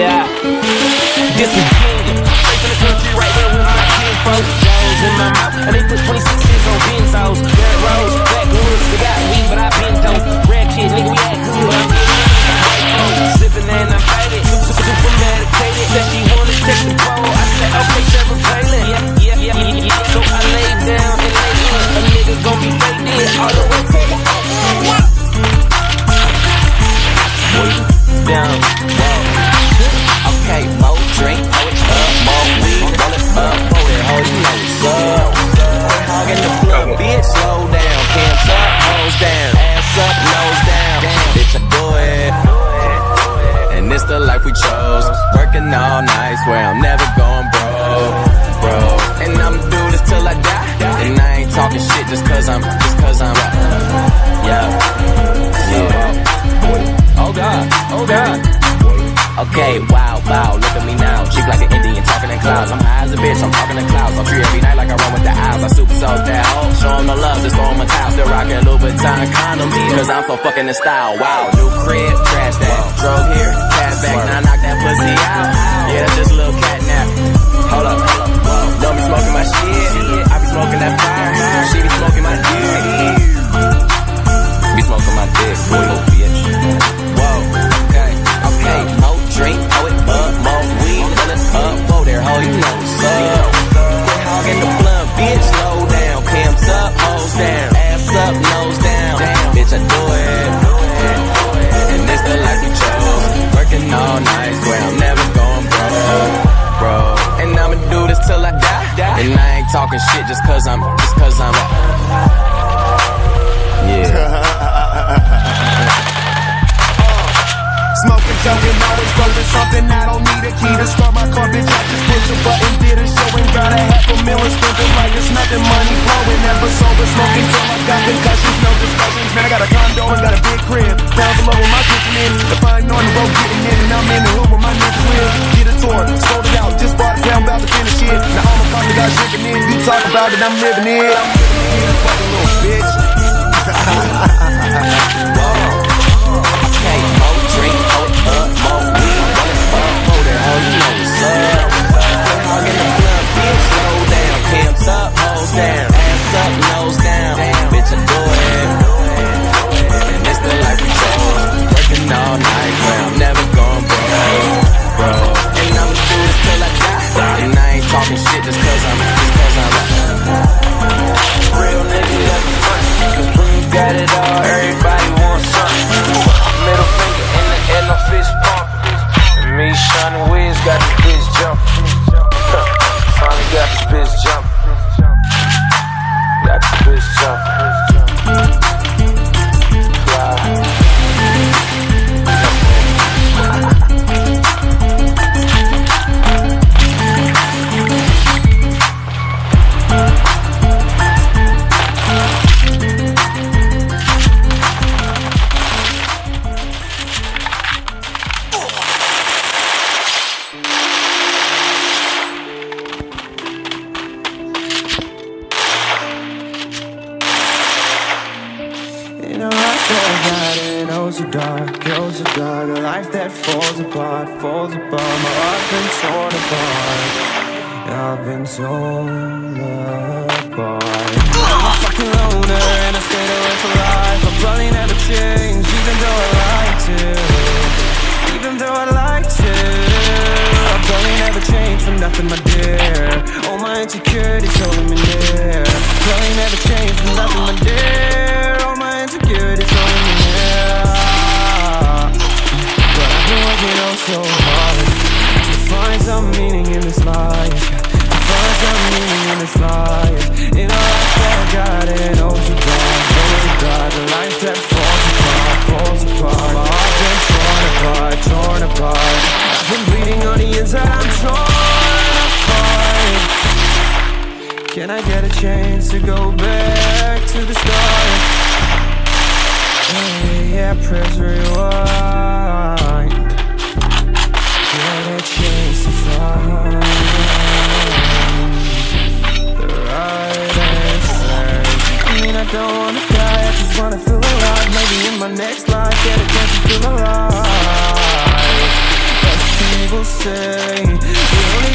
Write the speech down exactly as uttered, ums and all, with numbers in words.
Yeah. This is Virginia, straight from the country, right there with my kinfolk. Jones in my mouth, and they put twenty-sixes on benzos. Dirt roads, backwoods, they got weed, but I been dope. Red kid, nigga, we act good. I'm getting white clothes, sipping and I'm faded. Super, super medicated. Said she wanna take the ball. I said, okay, Sarah Palin. Yeah, yeah, yeah, yeah, yeah. So I lay down and lay in. A nigga gon' be faded all the way to the down, whoa. Okay, more drink, hold it up, more weed, roll it up, hold it, hold you know what's up. Quit hogging the blood, bitch, slow down, hands up, nose down, ass up, nose down, bitch, I do it. And it's the life we chose, working all night, swear I'm never going broke, bro. And I'ma do this till I die, and I ain't talking shit just cause I'm, just cause I'm, yeah, yeah. Oh God, oh God. Okay, wow, wow, look at me now. Cheap like an Indian, talking in clouds. I'm high as a bitch, I'm talking in clouds. I'm free every night like I run with the owls. I super soak that hoe, show them the love, just throw them a towel. Still rocking Louboutin condoms, cause I'm so fucking in style. Wow, new crib, trash that. Drove here, cash back, now I knock that pussy out. Yeah, that's just a little cat nap. Hold up, hold up, whoa. Don't be smoking my shit, I be smoking that fire. She be smoking my dick. Be smoking my dick, boy, bitch. Whoa, okay, okay, more drink, hold it up, more weed, roll it up, whoa there, ho, you know what's up. Quit hogging the blunt, bitch, slow down, cams up, hoes down, ass up, nose down, bitch, I do it. And this the life we chose, working all night, swear I'm never going broke, bro. And I'ma do this till I die, and I ain't talking shit just cause I'm, just cause I'm, yeah. Smoking, joking, always rolling something. I don't need a key to start my car, bitch. I just push a button, did a show and got a half a million spending like it's nothing. Money flowing, never sober, smoking till I got concussions, no discussions. Man, I got a condo and got a big crib. Down below where my kitchen is. The fine on the road getting in, and I'm in the hood with my niggas with. Get a tour, sold it out, just bought it down, about to finish it. Now all my coffee got drinking in. You talk about it, I'm living it. I'm living it, fucking little bitch. Okay, more drink, hold it up, more weed, roll it up, hold it, hold you know what's up. Quit hogging the blunt, bitch, slow down, cams up, hoes down, ass up, nose down, bitch, I do it. And it's the life we chose, working all night, where I'm never going broke, bro. And I'ma do this till I die, and I ain't talking shit just cause I'm, just cause I'm real nigga at the front, cause when you got it all, everybody wants something. Middle finger in the air, no fist pump. And me, Sean and Wiz got this bitch jumping. Finally got this bitch jumping. Got this bitch jumping. Fly. So dark, goes so dark, a life that falls apart, falls apart. My heart's been torn apart, I've been torn apart. I'm a fucking loner and I stayed away for life. I'll probably never change, even though I like to. Even though I like to, I'll probably never change for nothing, my dear. All my insecurities holding me near. Probably never change for nothing, my dear. All my insecurities holding me near. Working on so hard to find some meaning in this life, to find some meaning in this life. In a life that got it, oh so dark, oh so dark. A life that falls apart, falls apart. My heart's been torn apart, torn apart. I've been bleeding on the inside, I'm torn apart. Can I get a chance to go back to the start? Hey, yeah, press rewind. Get a chance to find the right answer. I mean, I don't wanna die, I just wanna feel alive. Maybe in my next life, get a chance to feel alive. Let's see people say. The only